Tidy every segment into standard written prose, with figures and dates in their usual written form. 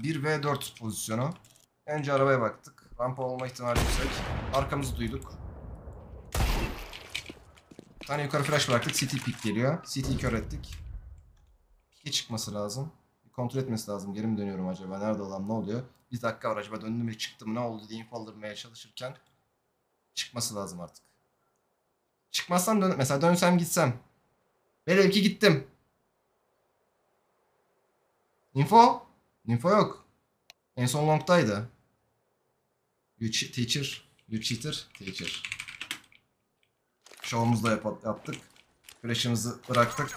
1v4 pozisyonu. Önce arabaya baktık. Rampa olma ihtimali yüksek. Arkamızı duyduk. Bir tane yukarı flash bıraktık. CT pick geliyor. CT'yi kör ettik. Pick'e çıkması lazım. Bir kontrol etmesi lazım. Geri mi dönüyorum acaba? Nerede adam, ne oluyor? Bir dakika var, acaba döndü mü çıktı mı ne oldu diye info aldırmaya çalışırken çıkması lazım artık. Çıkmazsam mesela dönsem gitsem. Velev ki gittim. Info? Info yok. En son long'daydı. You teacher. You cheater. Teacher. Show'umuzu da yaptık. Flash'ımızı bıraktık.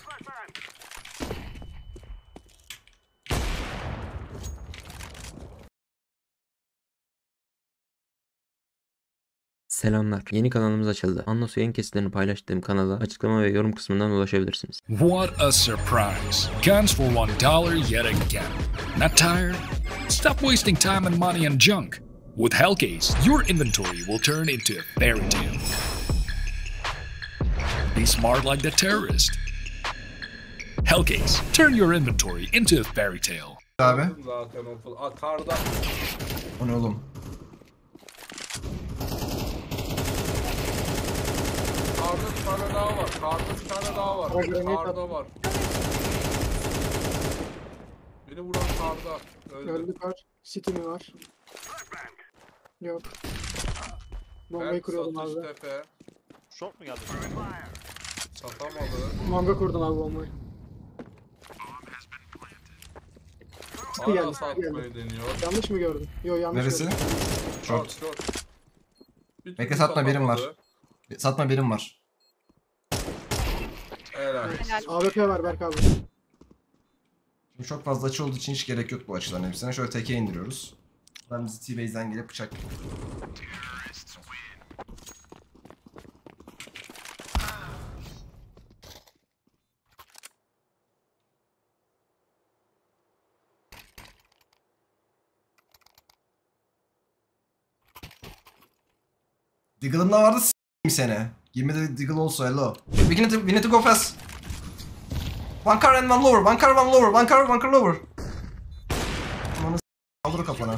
Selamlar. Yeni kanalımız açıldı. Anlos yayın kesitlerini paylaştığım kanala açıklama ve yorum kısmından ulaşabilirsiniz. What a surprise. Guns for $1 yet again. Not tired? Stop wasting time and money on junk. With Hellcase, your inventory will turn into a fairy tale. Be smart like the terrorist. Hellcase, turn your inventory into a fairy tale. Abi. Zaten o karda. O ne oğlum? Karda bir tane daha var. Karda bir tane daha var. Karda var. Beni vuran karda. Öldü kar. City mi var? Yok. Bombayı kuruyordum abi. Tepe. Short mu geldi? Satamadı. Bomba kurdum abi bombayı. City Hala geldi. satmayı deniyor. Yanlış mı gördüm? Yok yanlış Neresi? gördüm. Short. Bir Bekle, türlü satma, birim var. satamadı. Satma, birim var. Helal. AWP var Berk abi. Şimdi çok fazla açı olduğu için hiç gerek yok bu açıların hepsine. Şöyle teke indiriyoruz. Ben bizi T-Base'den gelip bıçak. Diggle'ım da vardı, s***im seni. Give me the Diggle also, hello. We need to go fast. One car and one lower, one car, one lower, one car, one car lower. Amanı s***, kafana.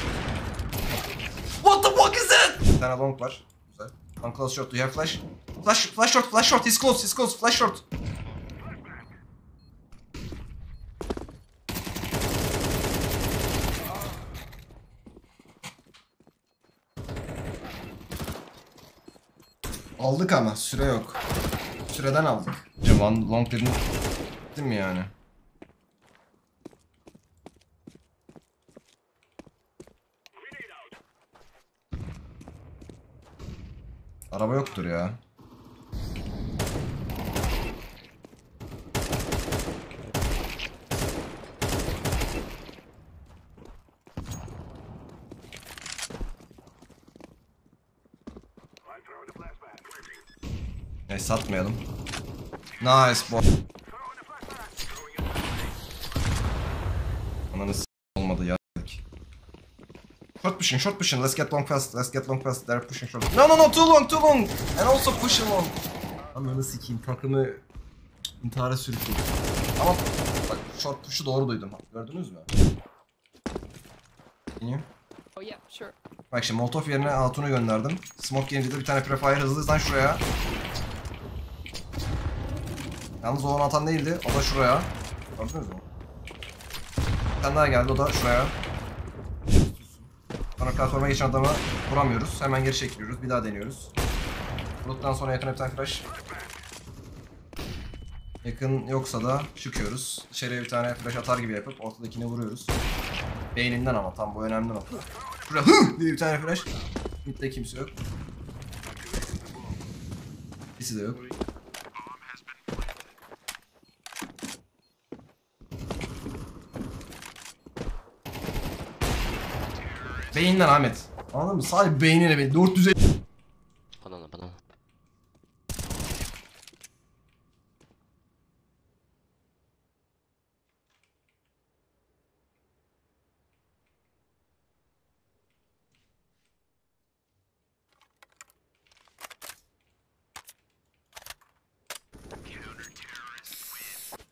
What the fuck is that? Bir tane long var. Güzel. One close short, do you have flash? Flash short, flash short, he's close, flash short. Aldık ama süre yok. Süreden aldık. One long dedim. Değil mi yani? Araba yoktur ya. Neyse, satmayalım. Nice boy. Ananı olmadı ya. Short pushing, let's get long fast, they're pushing short. No, too long, and also pushing long. Ananı sikeyim, takımı intihara sürükledi. Ama bak, short push'u doğru duydum, gördünüz mü? İyi. Oh yeah, sure. Bak şimdi Molotov yerine Hatun'u gönderdim. Smoke gelince de bir tane prefire hızlıysan şuraya. Yalnız o onu atan değildi, o da şuraya. Gördünüz mü? Bir tane daha geldi, o da şuraya. Sonra platforma geçen adamı vuramıyoruz. Hemen geri çekiliyoruz. Bir daha deniyoruz. Vurduktan sonra yakın bir tane flash. Yakın yoksa da çıkıyoruz. İçeriye bir tane flash atar gibi yapıp ortadakini vuruyoruz. Beyninden, ama tam bu önemli nokta. Şuraya hı diye bir tane flash. Mid'de kimse yok. İkisi de yok. Beyinden Ahmet. Anladın mı? Sadece beynine beyin. 450. Banana.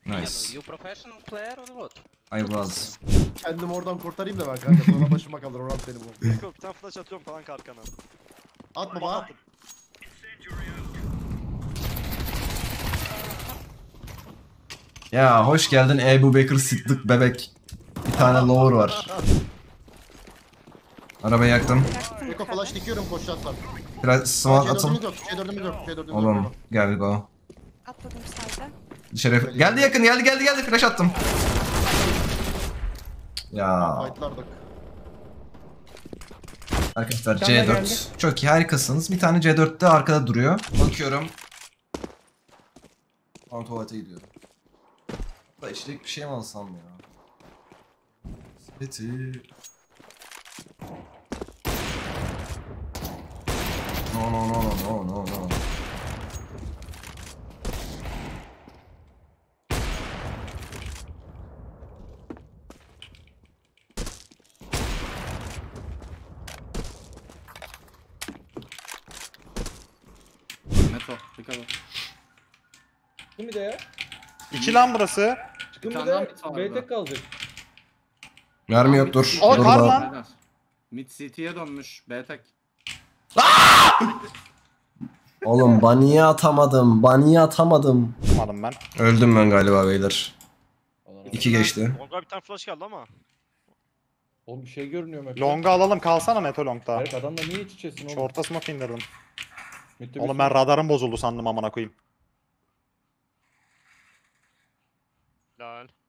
Nice. You professional player or what? I was. Kendimi oradan kurtarayım da ben kanka. Sonra başıma kalır. Orhan benim o. Yok bir tane flash atıyorum falan arkana. At baba. Ya hoş geldin Ebu Bekir Sıddık bebek. Bir tane lower var. Arabayı yaktım. Eko flash dikiyorum koşacaklar. Biraz smoke atın. C4'ümüz yok. C4'ümüz yok. C4'ümüz yok. Oğlum gel go. Atladım sayda. Dışarı geldi yakın geldi flash attım. Ya Fightlardık. arkadaşlar Bir tane C4 geldi. çok iyi harikasınız. Bir tane C4'te arkada duruyor. Bakıyorum. Tam tuvalete gidiyorum. Da içecek bir şey mi alsam ya? Sepeti. No. Meto. Dikkat et. Çıkın bir de ya. 2 lan burası. Çıkın Bir bir tane daha de. mid var B burada. tek kalacak. Mermi yok dur. Aa, Dur kar da. lan. Beyler. Mid CT'ye dönmüş. B tek. Oğlum baniye atamadım. Tutmadım ben. Öldüm ben galiba beyler. Allah 2 geçti. Longa bir tane flash geldi ama. Oğlum bir şey görünüyor Mete. Long'u alalım kalsana Meto Long'da. Berk adamla niye iç içesin oğlum? Short'a smoke indirdim. Mitte Oğlum bir ben sürü- radarım bozuldu sandım amına koyayım. Lol.